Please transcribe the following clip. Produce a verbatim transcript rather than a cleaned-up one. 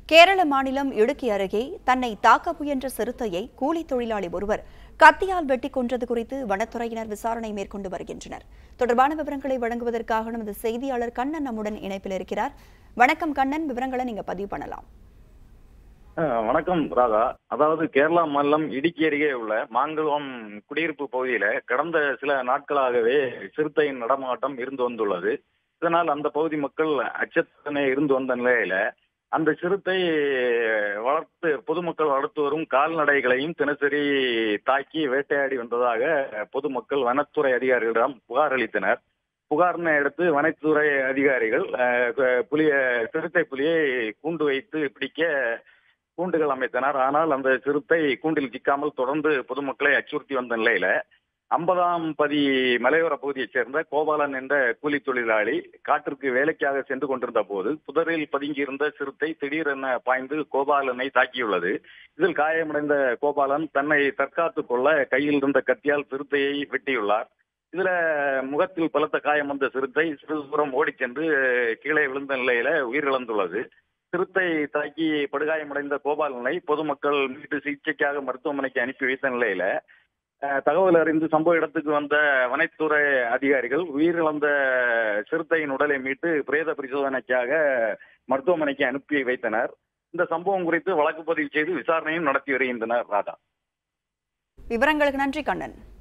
கேரள மாநிலம் இடுக்கி அருகே தன்னை தாக்க முயன்ற சிறுத்தையை கூலி தொழிலாளி ஒருவர் கத்தியால் வெட்டி கொன்றது குறித்து வனத்துறையினர் விசாரணை மேற்கொண்டு வருகின்றனர். தொடர்பான விவரங்களை வழங்குவதற்காக நமது செய்தியாளர் கண்ணன் நம்முடன் இணைப்பில் இருக்கிறார். வணக்கம் கண்ணன், விவரங்களை நீங்க பதிவு பண்ணலாம். வணக்கம் ராதா. அதாவது கேரளா மாநிலம் இடுக்கி அருகே உள்ள மாங்குளம் குடியிருப்பு பகுதியில கடந்த சில நாட்களாகவே சிறுத்தையின் நடமாட்டம் இருந்து வந்துள்ளது. இதனால் அந்த பகுதி மக்கள் அச்சத்துடனே இருந்து வந்த நிலையில அந்த சிறுத்தை வளர்த்து பொதுமக்கள் வளர்த்து வரும் கால்நடைகளையும் தினசரி தாக்கி வேட்டையாடி வந்ததாக பொதுமக்கள் வனத்துறை அதிகாரிகளிடம் புகார் அளித்தனர். புகாரினை அடுத்து வனத்துறை அதிகாரிகள் புலிய சிறுத்தை புலியை கூண்டு வைத்து பிடிக்க கூண்டுகள் அமைத்தனர். ஆனால் அந்த சிறுத்தை கூண்டில் சிக்காமல் தொடர்ந்து பொதுமக்களை அச்சுறுத்தி வந்த நிலையில ஐம்பதாம் பதி மலையோர பகுதியைச் சேர்ந்த கோபாலன் என்ற கூலி தொழிலாளி காட்டிற்கு வேலைக்காக சென்று கொண்டிருந்த போது புதரில் பதுங்கியிருந்த சிறுத்தை திடீரென பாய்ந்து கோபாலனை தாக்கியுள்ளது. இதில் காயமடைந்த கோபாலன் தன்னை தற்காத்துக் கொள்ள கையில் இருந்த கத்தியால் சிறுத்தையை வெட்டியுள்ளார். இதுல முகத்தில் பலத்த காயம் வந்த சிறுத்தை சிறிது தூரம் ஓடிச் சென்று கீழே விழுந்த நிலையில உயிரிழந்துள்ளது. சிறுத்தை தாக்கி படுகாயமடைந்த கோபாலனை பொதுமக்கள் மீட்டு சிகிச்சைக்காக மருத்துவமனைக்கு அனுப்பி வைத்த நிலையில தகவல் அறிந்து சம்பவ இடத்துக்கு வந்த வனத்துறை அதிகாரிகள் உயிரிழந்த சிறுத்தையின் உடலை மீட்டு பிரேத பரிசோதனைக்காக மருத்துவமனைக்கு அனுப்பி வைத்தனர். இந்த சம்பவம் குறித்து வழக்கு பதிவு செய்து விசாரணையும் நடத்தி வருகின்றனர். ராதா, விவரங்களுக்கு நன்றி கண்ணன்.